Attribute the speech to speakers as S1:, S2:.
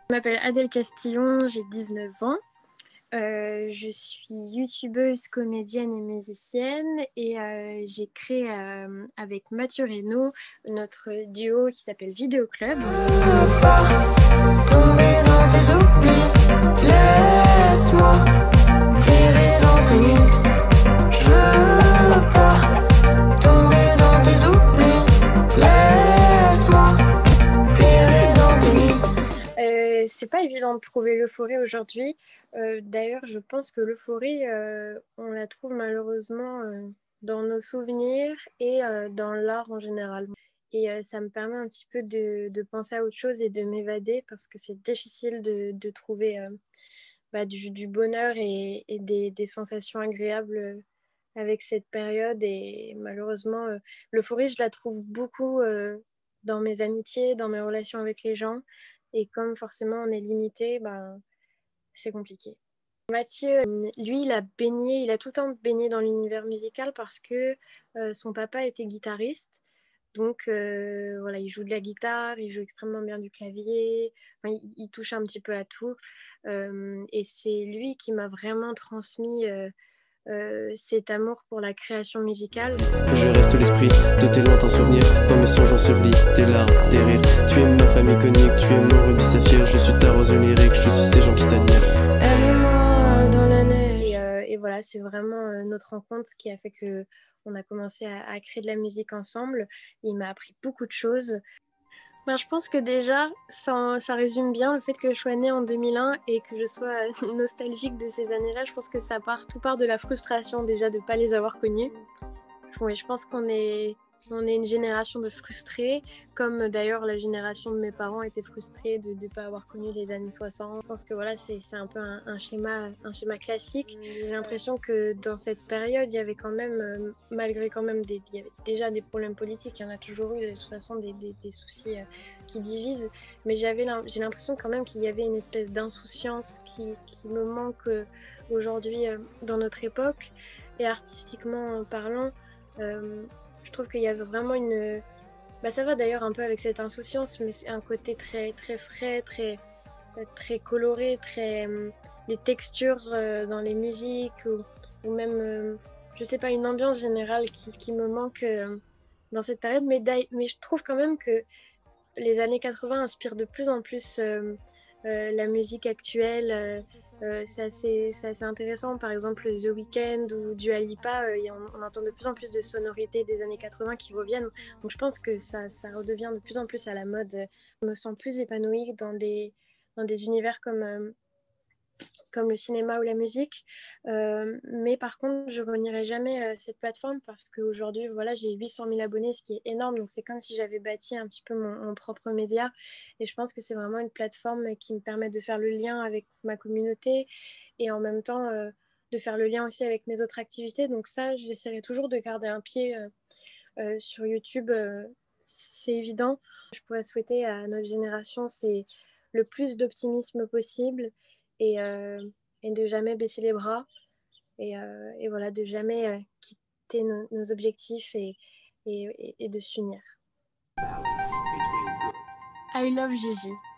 S1: Je m'appelle Adèle Castillon, j'ai 19 ans. Je suis youtubeuse, comédienne et musicienne et j'ai créé avec Mathieu Reynaud notre duo qui s'appelle Vidéo Club. Tomber dans tes oublis, laisse-moi errer dans tes nuits. Je veux pas tomber dans tes oublis, laisse-moi errer dans tes nuits. C'est pas évident de trouver l'euphorie aujourd'hui. D'ailleurs, je pense que l'euphorie, on la trouve malheureusement dans nos souvenirs et dans l'art en général. Et ça me permet un petit peu de penser à autre chose et de m'évader parce que c'est difficile de trouver du bonheur et des sensations agréables avec cette période. Et malheureusement, l'euphorie, je la trouve beaucoup dans mes amitiés, dans mes relations avec les gens. Et comme forcément on est limité, c'est compliqué. Mathieu, lui, il a tout le temps baigné dans l'univers musical parce que son papa était guitariste. Donc voilà, il joue de la guitare, il joue extrêmement bien du clavier, enfin, il touche un petit peu à tout. Et c'est lui qui m'a vraiment transmis cet amour pour la création musicale.
S2: Je reste l'esprit de tes lointains souvenirs, dans mes songes ensevelis, tes larmes, tes rires. Tu es ma femme iconique, tu es mon rubis saphir, je suis ta rose lyrique, je suis ces gens qui t'admirent.
S1: Aime-moi dans la neige. Et voilà, c'est vraiment notre rencontre qui a fait que on a commencé à créer de la musique ensemble. Il m'a appris beaucoup de choses. Je pense que déjà, ça résume bien le fait que je sois née en 2001 et que je sois nostalgique de ces années-là. Je pense que tout part de la frustration déjà de ne pas les avoir connues. Oui, je pense on est une génération de frustrés, comme d'ailleurs la génération de mes parents était frustrée de ne pas avoir connu les années 60. Je pense que voilà, c'est un peu un schéma classique. J'ai l'impression que dans cette période, il y avait quand même, malgré quand même il y avait déjà des problèmes politiques, il y en a toujours eu de toute façon des soucis qui divisent, mais j'ai l'impression quand même qu'il y avait une espèce d'insouciance qui me manque aujourd'hui dans notre époque, et artistiquement parlant. Je trouve qu'il y avait vraiment ça va d'ailleurs un peu avec cette insouciance, mais c'est un côté très, très frais, très, très coloré, des textures dans les musiques ou même, je sais pas, une ambiance générale qui me manque dans cette période. Mais je trouve quand même que les années 80 inspirent de plus en plus la musique actuelle. C'est assez intéressant. Par exemple, The Weeknd ou Dua Lipa, on entend de plus en plus de sonorités des années 80 qui reviennent. Donc je pense que ça redevient de plus en plus à la mode. Je me sens plus épanouie dans des univers comme le cinéma ou la musique. Mais par contre, je ne renierai jamais cette plateforme parce qu'aujourd'hui, voilà, j'ai 800 000 abonnés, ce qui est énorme. Donc, c'est comme si j'avais bâti un petit peu mon propre média. Et je pense que c'est vraiment une plateforme qui me permet de faire le lien avec ma communauté et en même temps de faire le lien aussi avec mes autres activités. Donc ça, j'essaierai toujours de garder un pied sur YouTube. C'est évident. Je pourrais souhaiter à notre génération, c'est le plus d'optimisme possible et, euh, et de jamais baisser les bras et voilà, de jamais quitter nos objectifs et de s'unir. I love Gigi.